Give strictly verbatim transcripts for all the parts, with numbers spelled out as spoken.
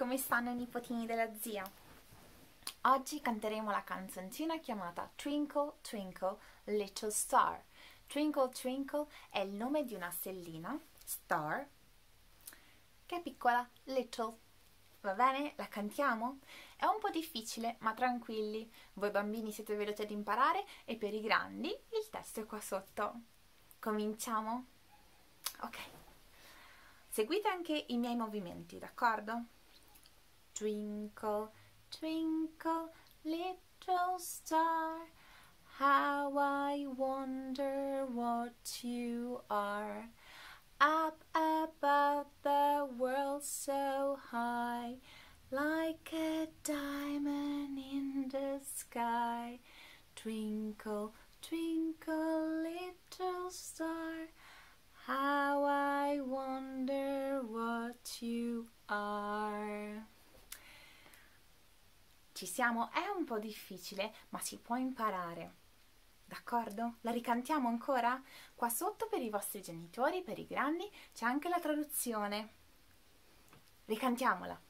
come stanno i nipotini della zia? Oggi canteremo la canzoncina chiamata Twinkle Twinkle Little Star. Twinkle Twinkle è il nome di una stellina, star, che è piccola, little. Va bene? La cantiamo? È un po' difficile, ma tranquilli, voi bambini siete veloci ad imparare e per i grandi il testo è qua sotto. Cominciamo? Ok. Seguite anche i miei movimenti, d'accordo? Twinkle, twinkle, little star, how I wonder what you are. Up above the world so high, like a diamond in the sky. Twinkle, twinkle, little star, how I wonder what you are. Ci siamo? È un po' difficile, ma si può imparare. D'accordo? La ricantiamo ancora? Qua sotto per i vostri genitori, per i grandi, c'è anche la traduzione. Ricantiamola.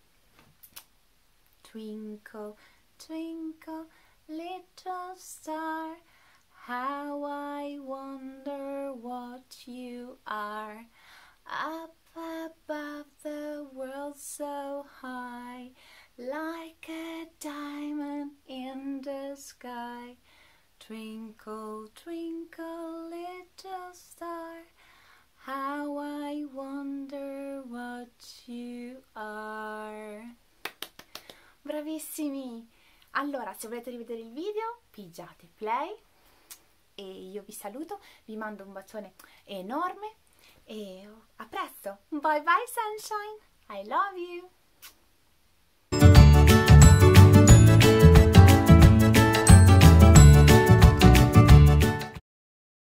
Twinkle, twinkle, little star, how I wonder what you are. Up above the world so high, like a diamond in the sky. Twinkle, twinkle, little star, how I wonder what you are. Bravissimi! Allora, se volete rivedere il video, pigiate play e io vi saluto, vi mando un bacione enorme e a presto! Bye bye sunshine! I love you!